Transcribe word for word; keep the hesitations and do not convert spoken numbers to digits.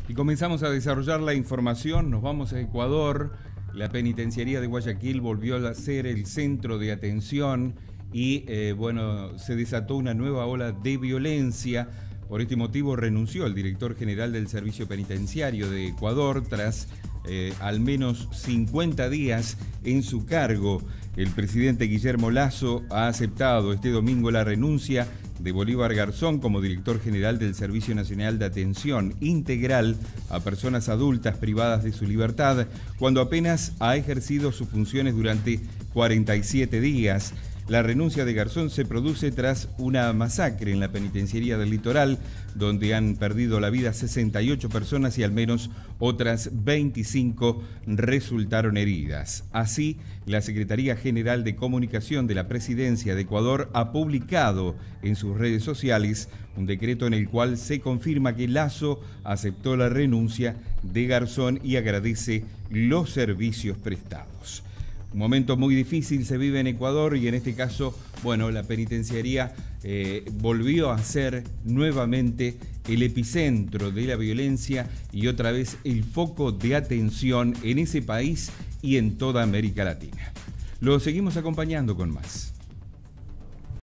Y comenzamos a desarrollar la información, nos vamos a Ecuador. La penitenciaría de Guayaquil volvió a ser el centro de atención y eh, bueno, se desató una nueva ola de violencia. Por este motivo renunció el director general del Servicio Penitenciario de Ecuador tras eh, al menos cincuenta días en su cargo. El presidente Guillermo Lasso ha aceptado este domingo la renuncia de Bolívar Garzón como director general del Servicio Nacional de Atención Integral a Personas Adultas Privadas de su Libertad, cuando apenas ha ejercido sus funciones durante cuarenta y siete días. La renuncia de Garzón se produce tras una masacre en la penitenciaría del Litoral, donde han perdido la vida sesenta y ocho personas y al menos otras veinticinco resultaron heridas. Así, la Secretaría General de Comunicación de la Presidencia de Ecuador ha publicado en sus redes sociales un decreto en el cual se confirma que Lasso aceptó la renuncia de Garzón y agradece los servicios prestados. Un momento muy difícil se vive en Ecuador y en este caso, bueno, la penitenciaría eh, volvió a ser nuevamente el epicentro de la violencia y otra vez el foco de atención en ese país y en toda América Latina. Lo seguimos acompañando con más.